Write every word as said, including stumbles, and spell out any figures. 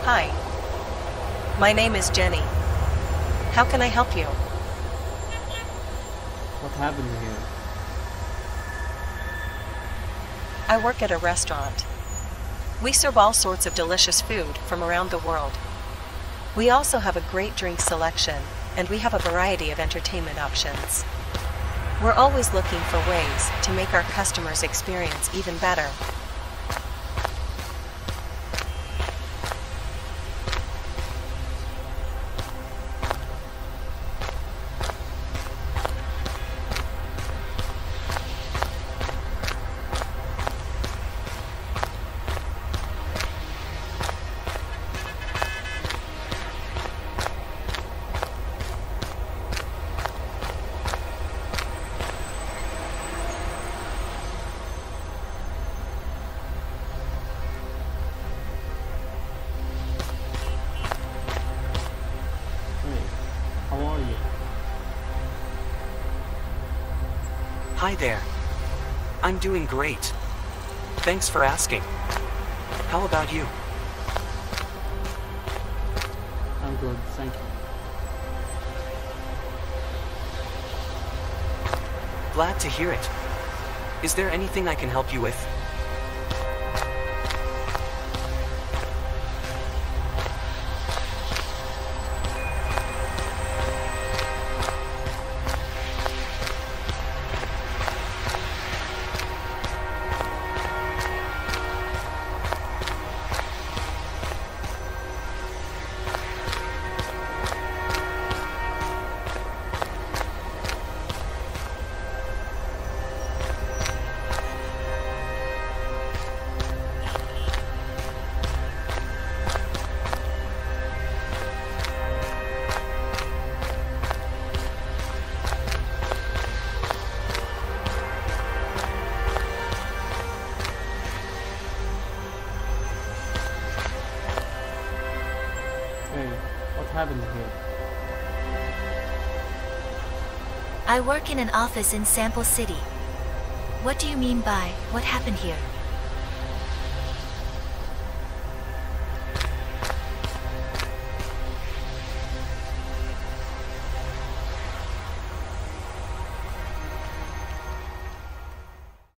Hi. My name is Jenny. How can I help you? What happened here? I work at a restaurant. We serve all sorts of delicious food from around the world. We also have a great drink selection, and we have a variety of entertainment options. We're always looking for ways to make our customers' experience even better. How are you? Hi there. I'm doing great. Thanks for asking. How about you? I'm good, thank you. Glad to hear it. Is there anything I can help you with? Hey, what happened here? I work in an office in Sample City. What do you mean by, what happened here?